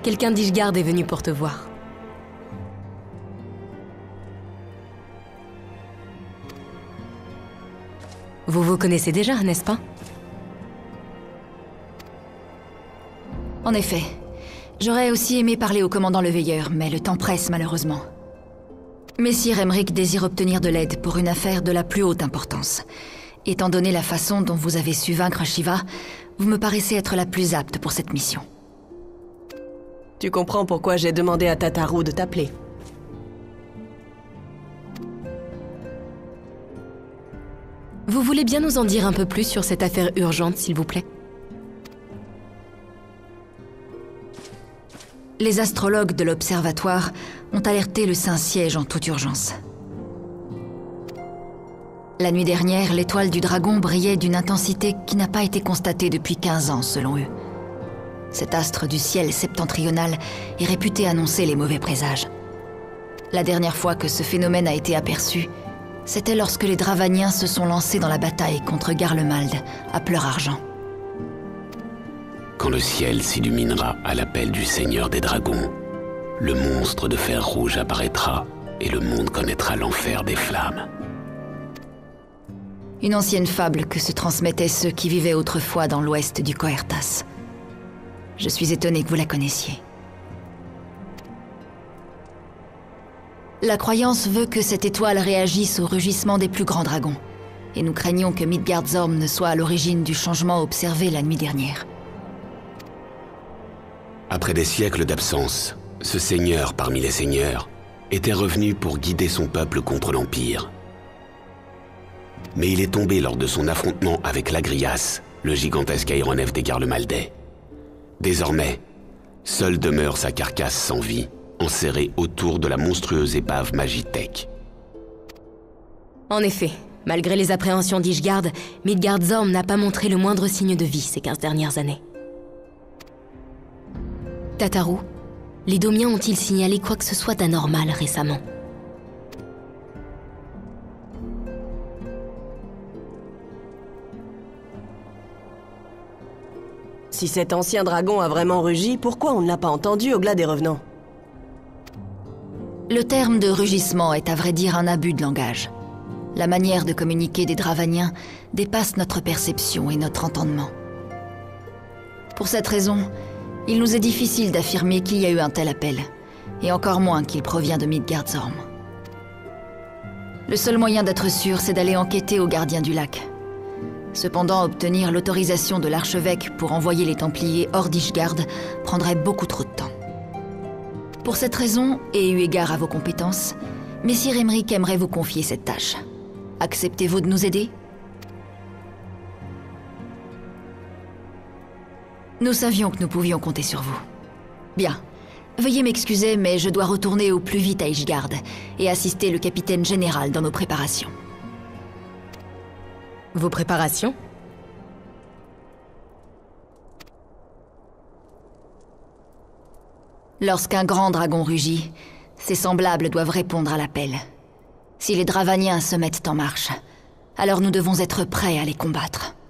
Quelqu'un d'Ishgard est venu pour te voir. Vous vous connaissez déjà, n'est-ce pas? En effet. J'aurais aussi aimé parler au commandant le Veilleur, mais le temps presse malheureusement. Messire Emmerich désire obtenir de l'aide pour une affaire de la plus haute importance. Étant donné la façon dont vous avez su vaincre Shiva, vous me paraissez être la plus apte pour cette mission. Tu comprends pourquoi j'ai demandé à Tataru de t'appeler. Vous voulez bien nous en dire un peu plus sur cette affaire urgente, s'il vous plaît? Les astrologues de l'Observatoire ont alerté le Saint-Siège en toute urgence. La nuit dernière, l'étoile du dragon brillait d'une intensité qui n'a pas été constatée depuis 15 ans, selon eux. Cet astre du ciel septentrional est réputé annoncer les mauvais présages. La dernière fois que ce phénomène a été aperçu, c'était lorsque les Dravaniens se sont lancés dans la bataille contre Garlemald, à Pleur-Argent. Quand le ciel s'illuminera à l'appel du Seigneur des Dragons, le monstre de fer rouge apparaîtra et le monde connaîtra l'enfer des flammes. Une ancienne fable que se transmettaient ceux qui vivaient autrefois dans l'ouest du Coertas. Je suis étonné que vous la connaissiez. La croyance veut que cette étoile réagisse au rugissement des plus grands dragons, et nous craignons que Midgardsorm ne soit à l'origine du changement observé la nuit dernière. Après des siècles d'absence, ce seigneur parmi les seigneurs était revenu pour guider son peuple contre l'Empire. Mais il est tombé lors de son affrontement avec l'Agrias, le gigantesque aéronef des Garlemaldais. Désormais, seule demeure sa carcasse sans vie, enserrée autour de la monstrueuse épave Magitech. En effet, malgré les appréhensions d'Ishgard, Midgardsorm n'a pas montré le moindre signe de vie ces 15 dernières années. Tataru, les Domiens ont-ils signalé quoi que ce soit d'anormal récemment? Si cet ancien dragon a vraiment rugi, pourquoi on ne l'a pas entendu au glas des revenants? Le terme de rugissement est à vrai dire un abus de langage. La manière de communiquer des Dravaniens dépasse notre perception et notre entendement. Pour cette raison, il nous est difficile d'affirmer qu'il y a eu un tel appel, et encore moins qu'il provient de Midgardsorm. Le seul moyen d'être sûr, c'est d'aller enquêter au gardien du lac. Cependant, obtenir l'autorisation de l'archevêque pour envoyer les Templiers hors d'Ishgard prendrait beaucoup trop de temps. Pour cette raison, et eu égard à vos compétences, Messire Emmerich aimerait vous confier cette tâche. Acceptez-vous de nous aider? Nous savions que nous pouvions compter sur vous. Bien. Veuillez m'excuser, mais je dois retourner au plus vite à Ishgard et assister le capitaine général dans nos préparations. Vos préparations? Lorsqu'un grand dragon rugit, ses semblables doivent répondre à l'appel. Si les Dravaniens se mettent en marche, alors nous devons être prêts à les combattre.